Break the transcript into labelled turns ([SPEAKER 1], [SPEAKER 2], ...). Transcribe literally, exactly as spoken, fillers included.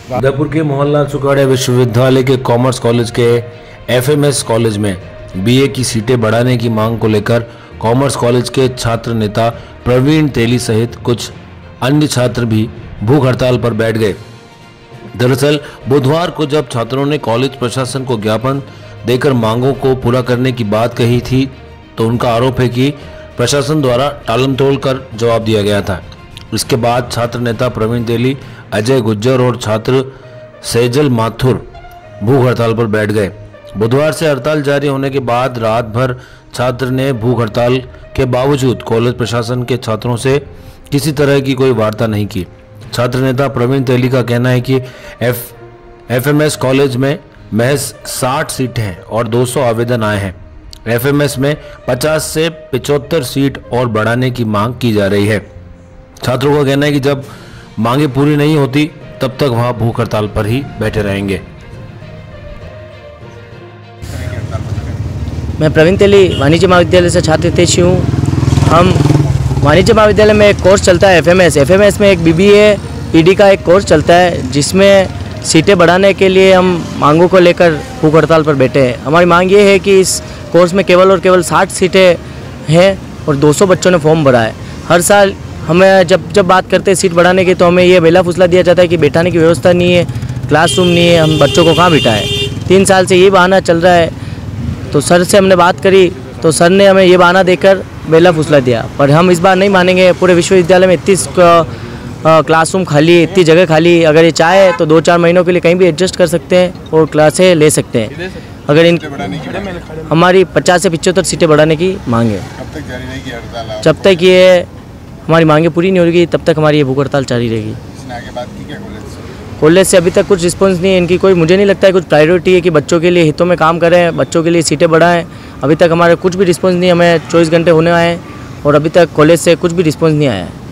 [SPEAKER 1] उदयपुर के मोहनलाल सुखाड़िया विश्वविद्यालय के कॉमर्स कॉलेज के एफएमएस कॉलेज में बीए की सीटें बढ़ाने की मांग को लेकर कॉमर्स कॉलेज के छात्र नेता प्रवीण तेली सहित कुछ अन्य छात्र भी भूख हड़ताल पर बैठ गए। दरअसल बुधवार को जब छात्रों ने कॉलेज प्रशासन को ज्ञापन देकर मांगों को पूरा करने की बात कही थी तो उनका आरोप है कि प्रशासन द्वारा टालमटोल कर जवाब दिया गया था। इसके बाद छात्र नेता प्रवीण तेली, अजय गुज्जर और छात्र सेजल माथुर भूख हड़ताल पर बैठ गए। बुधवार से हड़ताल जारी होने के बाद रात भर छात्र ने भूख हड़ताल के बावजूद कॉलेज प्रशासन के छात्रों से किसी तरह की कोई वार्ता नहीं की। छात्र नेता प्रवीण तेली का कहना है कि एफ एफएमएस कॉलेज में महज साठ सीटें हैं और दो सौ आवेदन आए हैं। एफएमएस में पचास से पचहत्तर सीट और बढ़ाने की मांग की जा रही है। छात्रों का कहना है कि जब मांगे पूरी नहीं होती तब तक वहां भूख हड़ताल पर ही बैठे रहेंगे।
[SPEAKER 2] मैं प्रवीण तेली वाणिज्य महाविद्यालय से छात्र हितेशी हूँ। हम वाणिज्य महाविद्यालय में एक कोर्स चलता है एफएमएस एफएमएस में एक बीबीए ईडी का एक कोर्स चलता है जिसमें सीटें बढ़ाने के लिए हम मांगों को लेकर भूख हड़ताल पर बैठे हैं। हमारी मांग ये है कि इस कोर्स में केवल और केवल साठ सीटें हैं और दो सौ बच्चों ने फॉर्म भरा है। हर साल हमें जब जब बात करते हैं सीट बढ़ाने की तो हमें ये बेला फुसला दिया जाता है कि बैठाने की व्यवस्था नहीं है, क्लासरूम नहीं है, हम बच्चों को कहाँ बिठाएं। तीन साल से ये बहाना चल रहा है। तो सर से हमने बात करी तो सर ने हमें ये बहाना देकर बेला फुसला दिया, पर हम इस बार नहीं मानेंगे। पूरे विश्वविद्यालय में इतनी क्लासरूम खाली, इतनी जगह खाली, अगर ये चाहे तो दो चार महीनों के लिए कहीं भी एडजस्ट कर सकते हैं और क्लासें ले सकते हैं। अगर इन हमारी पचास से पचहत्तर सीटें बढ़ाने की मांग है।
[SPEAKER 3] कब तक जारी रहेगी हड़ताल?
[SPEAKER 2] जब तक ये हमारी मांगें पूरी नहीं होगी तब तक हमारी ये भूख हड़ताल जारी रहेगी।
[SPEAKER 3] इसने आगे बात की क्या कॉलेज से?
[SPEAKER 2] कॉलेज से अभी तक कुछ रिस्पॉन्स नहीं है इनकी। कोई मुझे नहीं लगता है कुछ प्रायोरिटी है कि बच्चों के लिए हितों में काम करें, बच्चों के लिए सीटें बढ़ाएं। अभी तक हमारे कुछ भी रिस्पॉन्स नहीं, हमें चौबीस घंटे होने आए हैं और अभी तक कॉलेज से कुछ भी रिस्पॉन्स नहीं आया है।